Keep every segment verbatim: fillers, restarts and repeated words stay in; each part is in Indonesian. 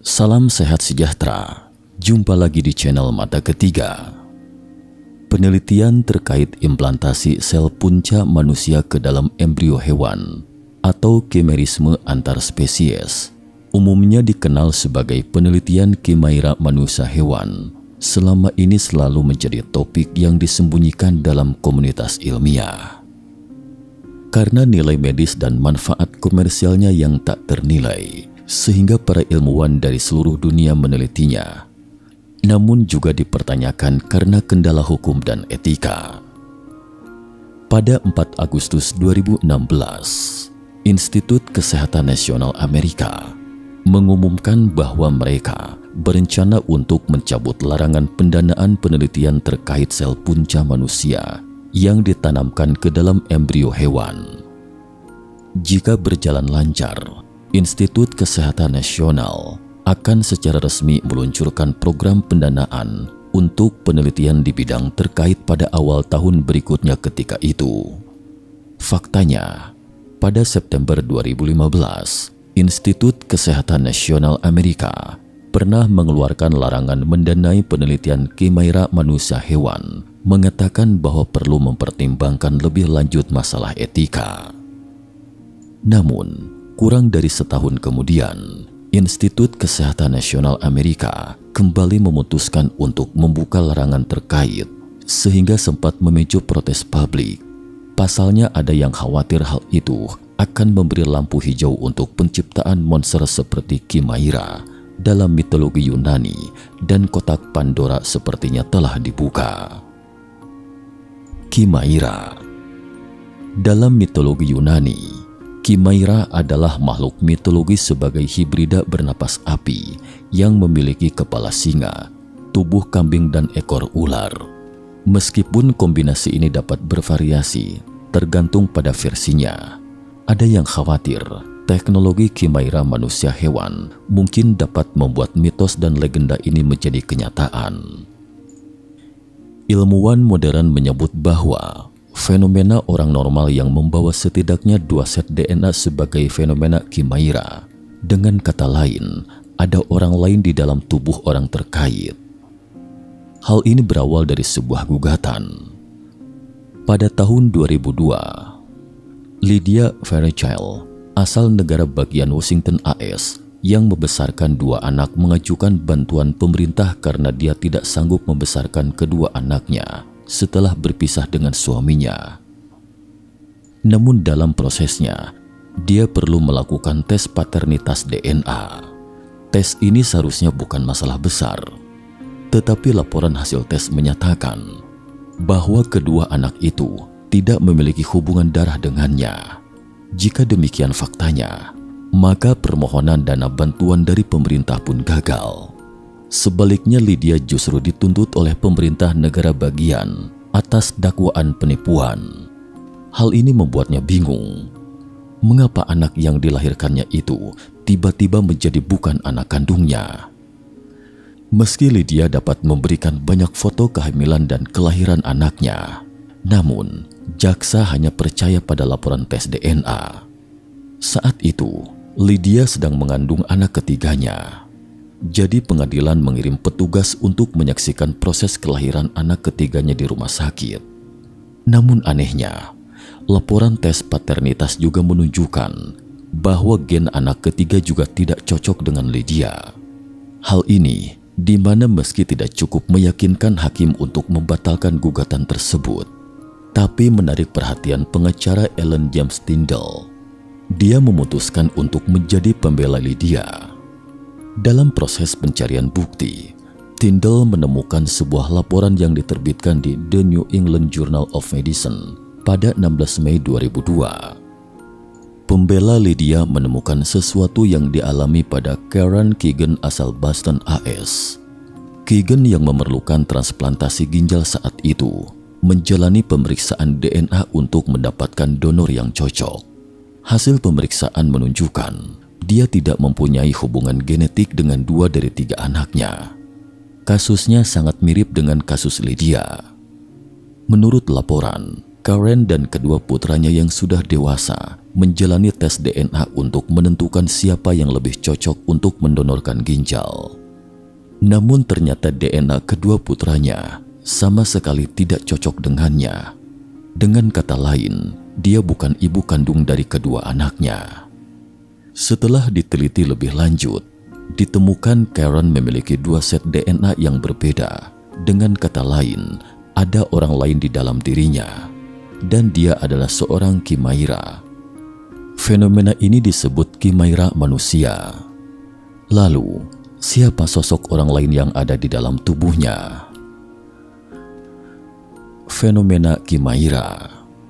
Salam sehat sejahtera. Jumpa lagi di channel Mata Ketiga. Penelitian terkait implantasi sel punca manusia ke dalam embrio hewan atau kimerisme antar spesies umumnya dikenal sebagai penelitian kimaira manusia hewan. Selama ini selalu menjadi topik yang disembunyikan dalam komunitas ilmiah. Karena nilai medis dan manfaat komersialnya yang tak ternilai, sehingga para ilmuwan dari seluruh dunia menelitinya. Namun juga dipertanyakan karena kendala hukum dan etika. Pada empat Agustus dua ribu enam belas, Institut Kesehatan Nasional Amerika mengumumkan bahwa mereka berencana untuk mencabut larangan pendanaan penelitian terkait sel punca manusia yang ditanamkan ke dalam embrio hewan. Jika berjalan lancar, Institut Kesehatan Nasional akan secara resmi meluncurkan program pendanaan untuk penelitian di bidang terkait pada awal tahun berikutnya ketika itu. Faktanya, pada September dua ribu lima belas, Institut Kesehatan Nasional Amerika pernah mengeluarkan larangan mendanai penelitian kimaira manusia hewan, mengatakan bahwa perlu mempertimbangkan lebih lanjut masalah etika. Namun, kurang dari setahun kemudian, Institut Kesehatan Nasional Amerika kembali memutuskan untuk membuka larangan terkait, sehingga sempat memicu protes publik. Pasalnya ada yang khawatir hal itu akan memberi lampu hijau untuk penciptaan monster seperti kimaira dalam mitologi Yunani, dan kotak Pandora sepertinya telah dibuka. Kimaira. Dalam mitologi Yunani, kimaira adalah makhluk mitologis sebagai hibrida bernapas api yang memiliki kepala singa, tubuh kambing dan ekor ular. Meskipun kombinasi ini dapat bervariasi tergantung pada versinya, ada yang khawatir teknologi kimaira manusia hewan mungkin dapat membuat mitos dan legenda ini menjadi kenyataan. Ilmuwan modern menyebut bahwa fenomena orang normal yang membawa setidaknya dua set D N A sebagai fenomena kimaira. Dengan kata lain, ada orang lain di dalam tubuh orang terkait. Hal ini berawal dari sebuah gugatan. Pada tahun dua ribu dua, Lydia Fairchild, asal negara bagian Washington A S, yang membesarkan dua anak mengajukan bantuan pemerintah karena dia tidak sanggup membesarkan kedua anaknya setelah berpisah dengan suaminya. Namun dalam prosesnya, dia perlu melakukan tes paternitas D N A. Tes ini seharusnya bukan masalah besar, tetapi laporan hasil tes menyatakan bahwa kedua anak itu tidak memiliki hubungan darah dengannya. Jika demikian faktanya, maka permohonan dana bantuan dari pemerintah pun gagal. Sebaliknya, Lydia justru dituntut oleh pemerintah negara bagian atas dakwaan penipuan. Hal ini membuatnya bingung. Mengapa anak yang dilahirkannya itu tiba-tiba menjadi bukan anak kandungnya? Meski Lydia dapat memberikan banyak foto kehamilan dan kelahiran anaknya, namun jaksa hanya percaya pada laporan tes D N A. Saat itu, Lydia sedang mengandung anak ketiganya. Jadi pengadilan mengirim petugas untuk menyaksikan proses kelahiran anak ketiganya di rumah sakit. Namun anehnya, laporan tes paternitas juga menunjukkan bahwa gen anak ketiga juga tidak cocok dengan Lydia. Hal ini di mana meski tidak cukup meyakinkan hakim untuk membatalkan gugatan tersebut, tapi menarik perhatian pengacara Ellen James Tindall. Dia memutuskan untuk menjadi pembela Lydia. Dalam proses pencarian bukti, Tindall menemukan sebuah laporan yang diterbitkan di The New England Journal of Medicine pada enam belas Mei dua ribu dua. Pembela Lydia menemukan sesuatu yang dialami pada Karen Keegan asal Boston A S. Keegan yang memerlukan transplantasi ginjal saat itu menjalani pemeriksaan D N A untuk mendapatkan donor yang cocok. Hasil pemeriksaan menunjukkan dia tidak mempunyai hubungan genetik dengan dua dari tiga anaknya. Kasusnya sangat mirip dengan kasus Lydia. Menurut laporan, Karen dan kedua putranya yang sudah dewasa menjalani tes D N A untuk menentukan siapa yang lebih cocok untuk mendonorkan ginjal. Namun ternyata D N A kedua putranya sama sekali tidak cocok dengannya. Dengan kata lain, dia bukan ibu kandung dari kedua anaknya. Setelah diteliti lebih lanjut, ditemukan Karen memiliki dua set D N A yang berbeda. Dengan kata lain, ada orang lain di dalam dirinya, dan dia adalah seorang Kimaira. Fenomena ini disebut Kimaira manusia. Lalu, siapa sosok orang lain yang ada di dalam tubuhnya? Fenomena Kimaira.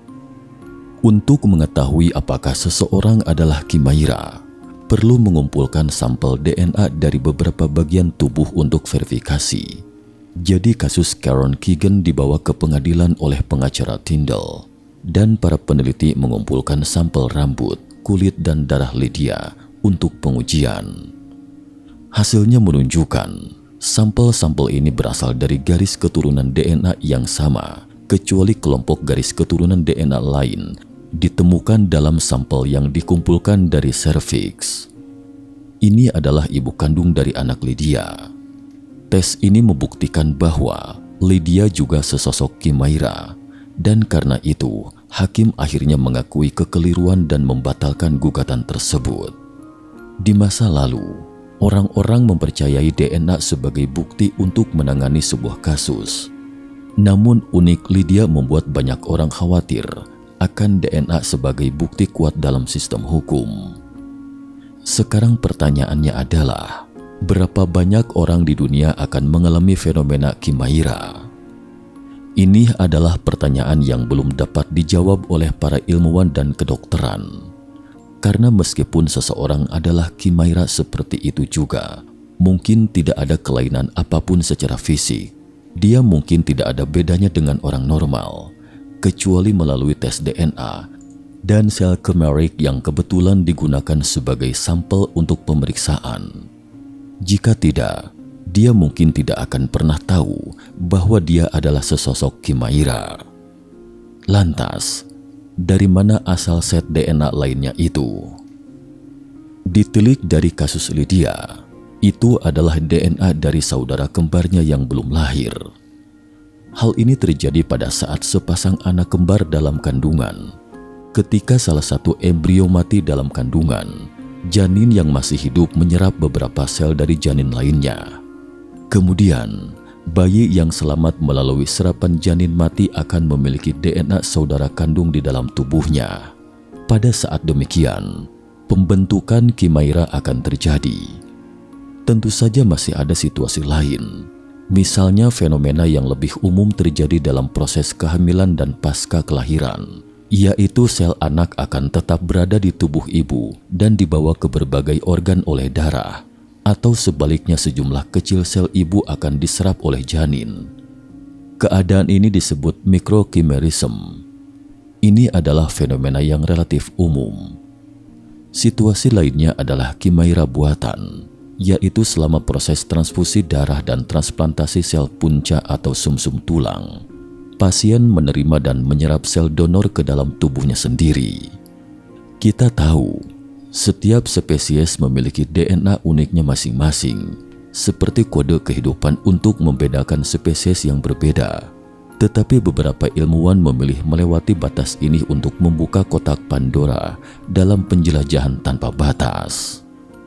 Untuk mengetahui apakah seseorang adalah Kimaira, perlu mengumpulkan sampel D N A dari beberapa bagian tubuh untuk verifikasi. Jadi kasus Karen Keegan dibawa ke pengadilan oleh pengacara Tyndall, dan para peneliti mengumpulkan sampel rambut, kulit, dan darah Lydia untuk pengujian. Hasilnya menunjukkan sampel-sampel ini berasal dari garis keturunan D N A yang sama, kecuali kelompok garis keturunan D N A lain ditemukan dalam sampel yang dikumpulkan dari serviks. Ini adalah ibu kandung dari anak Lydia. Tes ini membuktikan bahwa Lydia juga sesosok Kimaira, dan karena itu hakim akhirnya mengakui kekeliruan dan membatalkan gugatan tersebut. Di masa lalu, orang-orang mempercayai D N A sebagai bukti untuk menangani sebuah kasus. Namun unik, Lydia membuat banyak orang khawatir akan D N A sebagai bukti kuat dalam sistem hukum. Sekarang pertanyaannya adalah, berapa banyak orang di dunia akan mengalami fenomena Kimaira? Ini adalah pertanyaan yang belum dapat dijawab oleh para ilmuwan dan kedokteran. Karena meskipun seseorang adalah Kimaira seperti itu juga, mungkin tidak ada kelainan apapun secara fisik. Dia mungkin tidak ada bedanya dengan orang normal, kecuali melalui tes D N A dan sel Kimairic yang kebetulan digunakan sebagai sampel untuk pemeriksaan. Jika tidak, dia mungkin tidak akan pernah tahu bahwa dia adalah sesosok Kimaira. Lantas, dari mana asal set D N A lainnya itu? Ditilik dari kasus Lydia, itu adalah D N A dari saudara kembarnya yang belum lahir. Hal ini terjadi pada saat sepasang anak kembar dalam kandungan. Ketika salah satu embrio mati dalam kandungan, janin yang masih hidup menyerap beberapa sel dari janin lainnya. Kemudian, bayi yang selamat melalui serapan janin mati akan memiliki D N A saudara kandung di dalam tubuhnya. Pada saat demikian, pembentukan Kimaira akan terjadi. Tentu saja masih ada situasi lain, misalnya fenomena yang lebih umum terjadi dalam proses kehamilan dan pasca kelahiran, yaitu sel anak akan tetap berada di tubuh ibu dan dibawa ke berbagai organ oleh darah, atau sebaliknya sejumlah kecil sel ibu akan diserap oleh janin. Keadaan ini disebut microchimerism. Ini adalah fenomena yang relatif umum. Situasi lainnya adalah Kimaira buatan, yaitu selama proses transfusi darah dan transplantasi sel punca atau sumsum tulang, pasien menerima dan menyerap sel donor ke dalam tubuhnya sendiri. Kita tahu, setiap spesies memiliki D N A uniknya masing-masing, seperti kode kehidupan untuk membedakan spesies yang berbeda. Tetapi beberapa ilmuwan memilih melewati batas ini untuk membuka kotak Pandora dalam penjelajahan tanpa batas.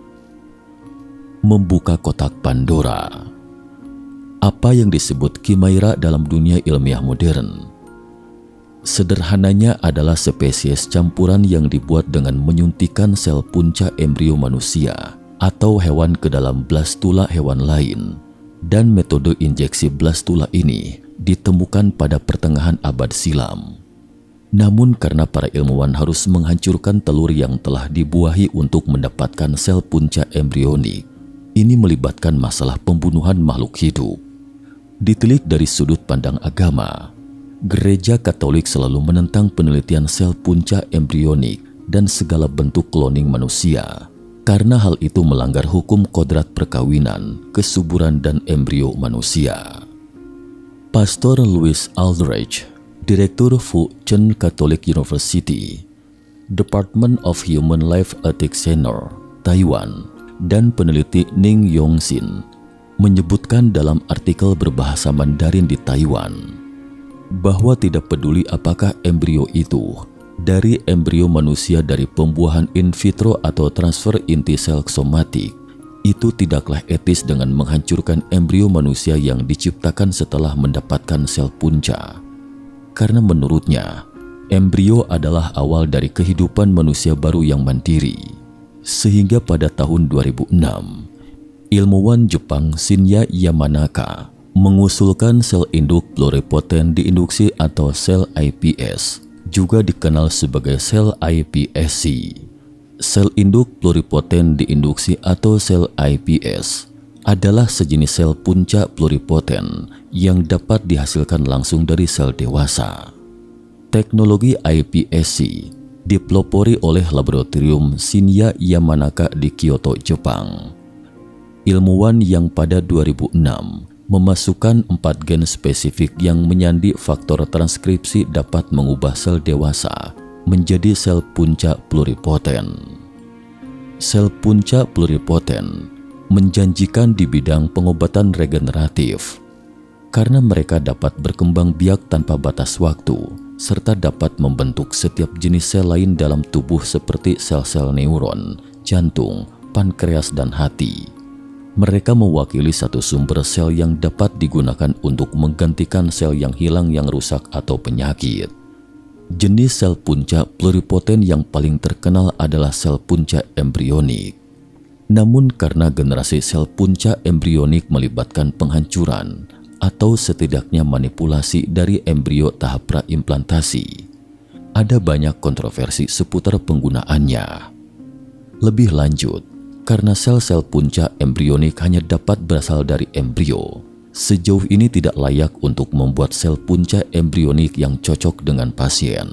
Membuka kotak Pandora. Apa yang disebut Kimaira dalam dunia ilmiah modern? Sederhananya adalah spesies campuran yang dibuat dengan menyuntikkan sel punca embrio manusia atau hewan ke dalam blastula hewan lain, dan metode injeksi blastula ini ditemukan pada pertengahan abad silam. Namun karena para ilmuwan harus menghancurkan telur yang telah dibuahi untuk mendapatkan sel punca embrionik, ini melibatkan masalah pembunuhan makhluk hidup. Ditilik dari sudut pandang agama, Gereja Katolik selalu menentang penelitian sel punca embrionik dan segala bentuk kloning manusia, karena hal itu melanggar hukum kodrat perkawinan, kesuburan, dan embrio manusia. Pastor Louis Aldrich Direktur Fu Chen Catholic University, Department of Human Life Ethics Center, Taiwan, dan peneliti Ning Yongxin menyebutkan dalam artikel berbahasa Mandarin di Taiwan bahwa tidak peduli apakah embrio itu dari embrio manusia dari pembuahan in vitro atau transfer inti sel somatik, itu tidaklah etis dengan menghancurkan embrio manusia yang diciptakan setelah mendapatkan sel punca. Karena menurutnya, embrio adalah awal dari kehidupan manusia baru yang mandiri. Sehingga pada tahun dua ribu enam, ilmuwan Jepang Shinya Yamanaka mengusulkan sel induk pluripoten diinduksi atau sel I P S, juga dikenal sebagai sel I P S C. Sel induk pluripoten diinduksi atau sel I P S adalah sejenis sel punca pluripoten yang dapat dihasilkan langsung dari sel dewasa. Teknologi I P S C dipelopori oleh laboratorium Shinya Yamanaka di Kyoto, Jepang. Ilmuwan yang pada dua ribu enam memasukkan empat gen spesifik yang menyandi faktor transkripsi dapat mengubah sel dewasa menjadi sel punca pluripoten. Sel punca pluripoten menjanjikan di bidang pengobatan regeneratif karena mereka dapat berkembang biak tanpa batas waktu serta dapat membentuk setiap jenis sel lain dalam tubuh seperti sel-sel neuron, jantung, pankreas, dan hati. Mereka mewakili satu sumber sel yang dapat digunakan untuk menggantikan sel yang hilang yang rusak atau penyakit. Jenis sel punca pluripoten yang paling terkenal adalah sel punca embrionik. Namun karena generasi sel punca embrionik melibatkan penghancuran atau setidaknya manipulasi dari embrio tahap praimplantasi, ada banyak kontroversi seputar penggunaannya. Lebih lanjut, karena sel-sel punca embrionik hanya dapat berasal dari embrio, sejauh ini tidak layak untuk membuat sel punca embrionik yang cocok dengan pasien.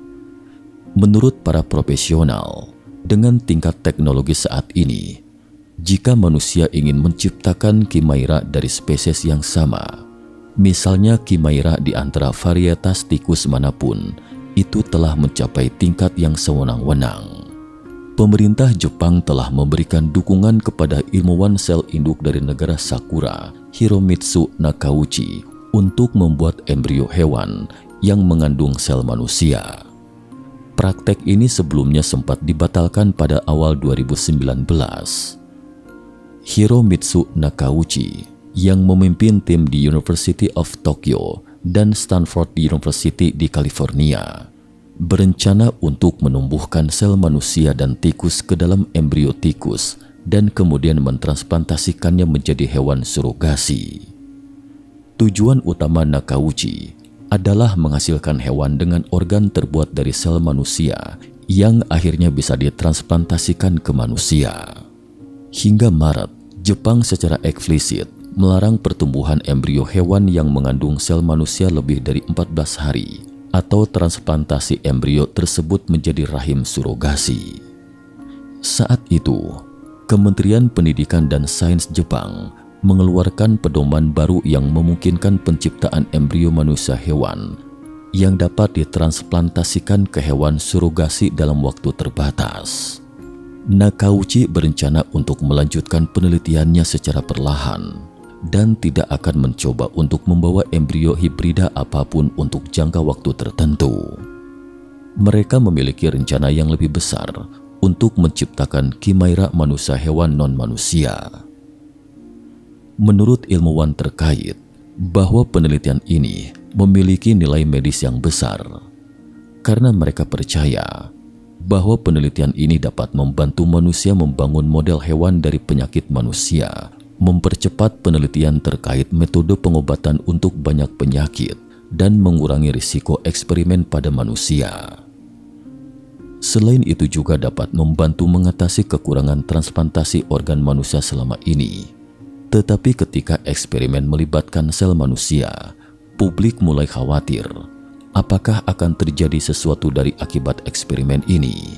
Menurut para profesional, dengan tingkat teknologi saat ini, jika manusia ingin menciptakan kimaira dari spesies yang sama, misalnya kimaira di antara varietas tikus manapun, itu telah mencapai tingkat yang sewenang-wenang. Pemerintah Jepang telah memberikan dukungan kepada ilmuwan sel induk dari negara Sakura, Hiromitsu Nakauchi, untuk membuat embrio hewan yang mengandung sel manusia. Praktek ini sebelumnya sempat dibatalkan pada awal dua ribu sembilan belas. Hiromitsu Nakauchi, yang memimpin tim di University of Tokyo dan Stanford University di California, berencana untuk menumbuhkan sel manusia dan tikus ke dalam embrio tikus dan kemudian mentransplantasikannya menjadi hewan surogasi. Tujuan utama Nakauchi adalah menghasilkan hewan dengan organ terbuat dari sel manusia yang akhirnya bisa ditransplantasikan ke manusia. Hingga Maret, Jepang secara eksplisit melarang pertumbuhan embrio hewan yang mengandung sel manusia lebih dari empat belas hari atau transplantasi embrio tersebut menjadi rahim surogasi. Saat itu, Kementerian Pendidikan dan Sains Jepang mengeluarkan pedoman baru yang memungkinkan penciptaan embrio manusia hewan yang dapat ditransplantasikan ke hewan surogasi dalam waktu terbatas. Nakauchi berencana untuk melanjutkan penelitiannya secara perlahan dan tidak akan mencoba untuk membawa embrio hibrida apapun untuk jangka waktu tertentu. Mereka memiliki rencana yang lebih besar untuk menciptakan kimaira manusia hewan non-manusia. Menurut ilmuwan terkait, bahwa penelitian ini memiliki nilai medis yang besar, karena mereka percaya bahwa penelitian ini dapat membantu manusia membangun model hewan dari penyakit manusia, mempercepat penelitian terkait metode pengobatan untuk banyak penyakit, dan mengurangi risiko eksperimen pada manusia. Selain itu juga dapat membantu mengatasi kekurangan transplantasi organ manusia selama ini. Tetapi ketika eksperimen melibatkan sel manusia, publik mulai khawatir apakah akan terjadi sesuatu dari akibat eksperimen ini.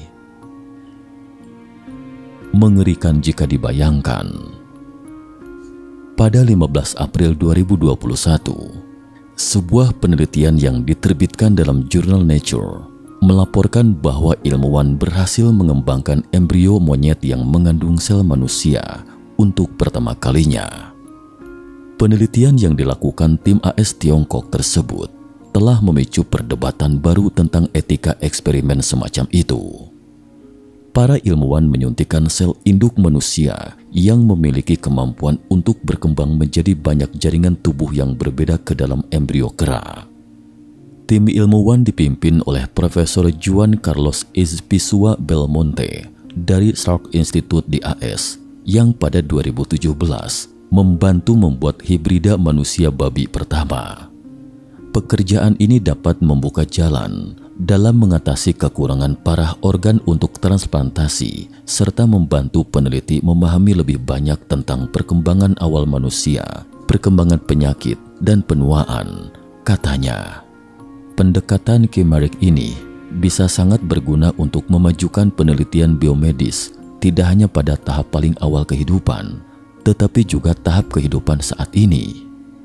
Mengerikan jika dibayangkan. Pada lima belas April dua ribu dua puluh satu, Sebuah penelitian yang diterbitkan dalam jurnal Nature melaporkan bahwa ilmuwan berhasil mengembangkan embrio monyet yang mengandung sel manusia untuk pertama kalinya. Penelitian yang dilakukan tim A S Tiongkok tersebut telah memicu perdebatan baru tentang etika eksperimen semacam itu. Para ilmuwan menyuntikkan sel induk manusia yang memiliki kemampuan untuk berkembang menjadi banyak jaringan tubuh yang berbeda ke dalam embrio kera. Tim ilmuwan dipimpin oleh Profesor Juan Carlos Izpisua Belmonte dari Salk Institute di A S yang pada dua ribu tujuh belas membantu membuat hibrida manusia babi pertama. Pekerjaan ini dapat membuka jalan dalam mengatasi kekurangan parah organ untuk transplantasi serta membantu peneliti memahami lebih banyak tentang perkembangan awal manusia, perkembangan penyakit, dan penuaan, katanya. Pendekatan kimerik ini bisa sangat berguna untuk memajukan penelitian biomedis tidak hanya pada tahap paling awal kehidupan, tetapi juga tahap kehidupan saat ini.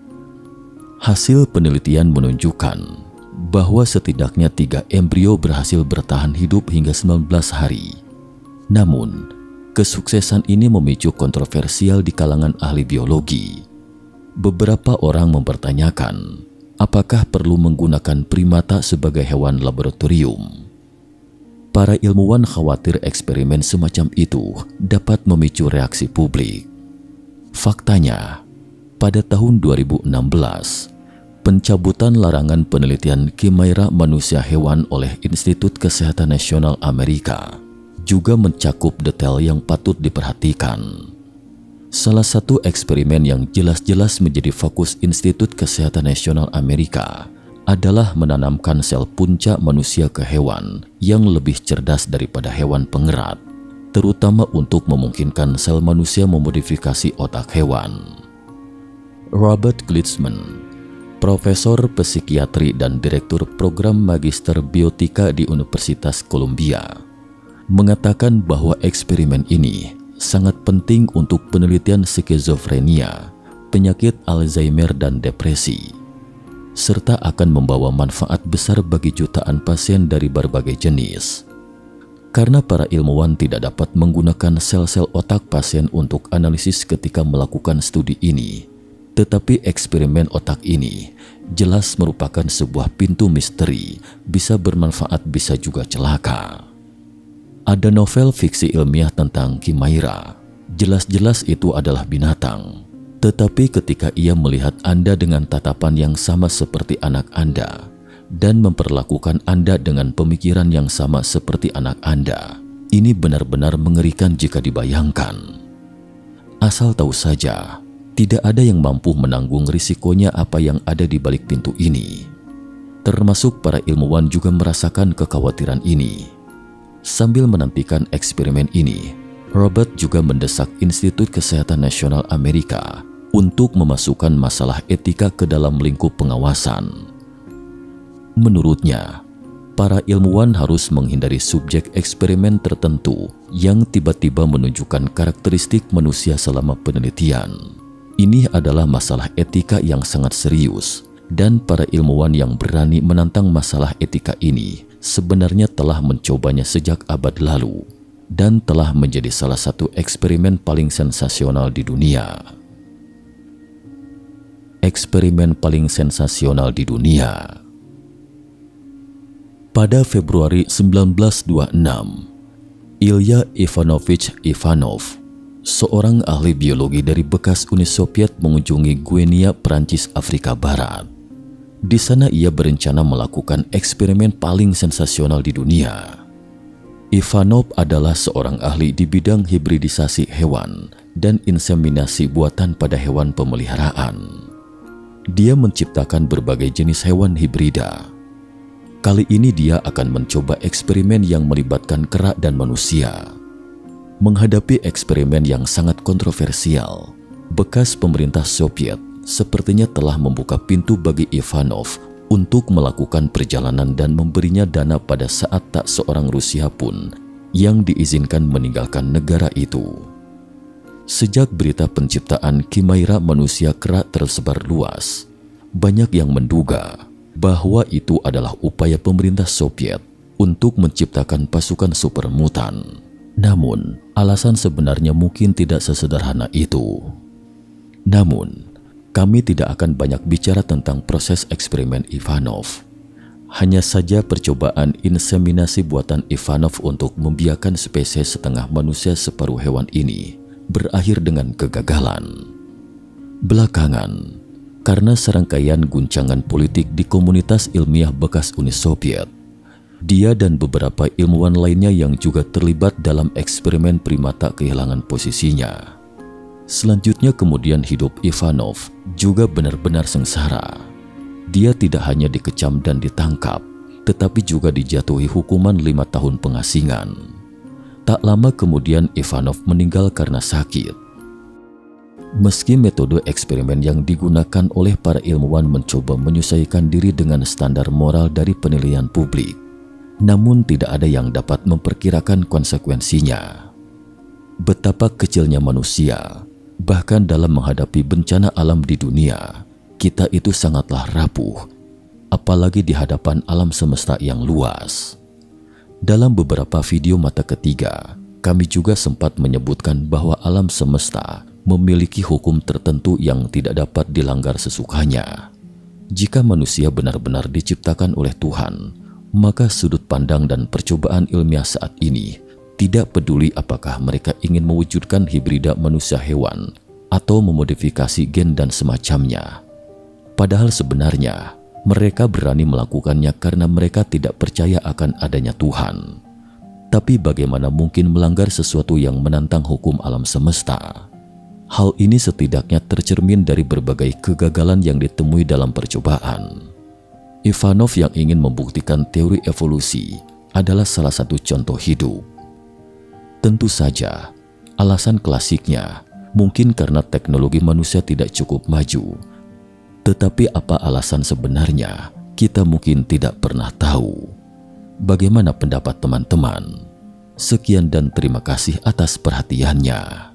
Hasil penelitian menunjukkan bahwa setidaknya tiga embrio berhasil bertahan hidup hingga sembilan belas hari. Namun, kesuksesan ini memicu kontroversial di kalangan ahli biologi. Beberapa orang mempertanyakan, apakah perlu menggunakan primata sebagai hewan laboratorium? Para ilmuwan khawatir eksperimen semacam itu dapat memicu reaksi publik. Faktanya, pada tahun dua ribu enam belas, pencabutan larangan penelitian kimaira manusia hewan oleh Institut Kesehatan Nasional Amerika juga mencakup detail yang patut diperhatikan. Salah satu eksperimen yang jelas-jelas menjadi fokus Institut Kesehatan Nasional Amerika adalah menanamkan sel punca manusia ke hewan yang lebih cerdas daripada hewan pengerat, terutama untuk memungkinkan sel manusia memodifikasi otak hewan. Robert Glitzman, Profesor Psikiatri dan Direktur Program Magister Biotika di Universitas Columbia, mengatakan bahwa eksperimen ini sangat penting untuk penelitian skizofrenia, penyakit Alzheimer dan depresi, serta akan membawa manfaat besar bagi jutaan pasien dari berbagai jenis. Karena para ilmuwan tidak dapat menggunakan sel-sel otak pasien untuk analisis ketika melakukan studi ini, tetapi eksperimen otak ini jelas merupakan sebuah pintu misteri, bisa bermanfaat bisa juga celaka. Ada novel fiksi ilmiah tentang kimaira, jelas-jelas itu adalah binatang. Tetapi ketika ia melihat Anda dengan tatapan yang sama seperti anak Anda dan memperlakukan Anda dengan pemikiran yang sama seperti anak Anda, ini benar-benar mengerikan jika dibayangkan. Asal tahu saja, tidak ada yang mampu menanggung risikonya apa yang ada di balik pintu ini. Termasuk para ilmuwan juga merasakan kekhawatiran ini. Sambil menantikan eksperimen ini, Robert juga mendesak Institut Kesehatan Nasional Amerika untuk memasukkan masalah etika ke dalam lingkup pengawasan. Menurutnya, para ilmuwan harus menghindari subjek eksperimen tertentu yang tiba-tiba menunjukkan karakteristik manusia selama penelitian. Ini adalah masalah etika yang sangat serius, dan para ilmuwan yang berani menantang masalah etika ini sebenarnya telah mencobanya sejak abad lalu dan telah menjadi salah satu eksperimen paling sensasional di dunia. Eksperimen paling sensasional di dunia. Pada Februari seribu sembilan ratus dua puluh enam, Ilya Ivanovich Ivanov, seorang ahli biologi dari bekas Uni Soviet, mengunjungi Guinea, Prancis, Afrika Barat. Di sana ia berencana melakukan eksperimen paling sensasional di dunia. Ivanov adalah seorang ahli di bidang hibridisasi hewan dan inseminasi buatan pada hewan pemeliharaan. Dia menciptakan berbagai jenis hewan hibrida. Kali ini dia akan mencoba eksperimen yang melibatkan kera dan manusia. Menghadapi eksperimen yang sangat kontroversial, bekas pemerintah Soviet sepertinya telah membuka pintu bagi Ivanov untuk melakukan perjalanan dan memberinya dana pada saat tak seorang Rusia pun yang diizinkan meninggalkan negara itu. Sejak berita penciptaan kimaira manusia kera tersebar luas, Banyak yang menduga bahwa itu adalah upaya pemerintah Soviet untuk menciptakan pasukan super mutan. Namun, alasan sebenarnya mungkin tidak sesederhana itu. Namun, kami tidak akan banyak bicara tentang proses eksperimen Ivanov. Hanya saja percobaan inseminasi buatan Ivanov untuk membiarkan spesies setengah manusia separuh hewan ini berakhir dengan kegagalan. Belakangan, karena serangkaian guncangan politik di komunitas ilmiah bekas Uni Soviet, dia dan beberapa ilmuwan lainnya yang juga terlibat dalam eksperimen primata kehilangan posisinya. Selanjutnya kemudian hidup Ivanov juga benar-benar sengsara. Dia tidak hanya dikecam dan ditangkap, tetapi juga dijatuhi hukuman lima tahun pengasingan. Tak lama kemudian Ivanov meninggal karena sakit. Meski metode eksperimen yang digunakan oleh para ilmuwan mencoba menyesuaikan diri dengan standar moral dari penilaian publik, namun tidak ada yang dapat memperkirakan konsekuensinya. Betapa kecilnya manusia, bahkan dalam menghadapi bencana alam di dunia, kita itu sangatlah rapuh, apalagi di hadapan alam semesta yang luas. Dalam beberapa video mata ketiga, kami juga sempat menyebutkan bahwa alam semesta memiliki hukum tertentu yang tidak dapat dilanggar sesukanya. Jika manusia benar-benar diciptakan oleh Tuhan, maka sudut pandang dan percobaan ilmiah saat ini tidak peduli apakah mereka ingin mewujudkan hibrida manusia hewan atau memodifikasi gen dan semacamnya. Padahal sebenarnya mereka berani melakukannya karena mereka tidak percaya akan adanya Tuhan. Tapi bagaimana mungkin melanggar sesuatu yang menantang hukum alam semesta? Hal ini setidaknya tercermin dari berbagai kegagalan yang ditemui dalam percobaan. Ivanov yang ingin membuktikan teori evolusi adalah salah satu contoh hidup. Tentu saja, alasan klasiknya mungkin karena teknologi manusia tidak cukup maju. Tetapi apa alasan sebenarnya, kita mungkin tidak pernah tahu. Bagaimana pendapat teman-teman? Sekian dan terima kasih atas perhatiannya.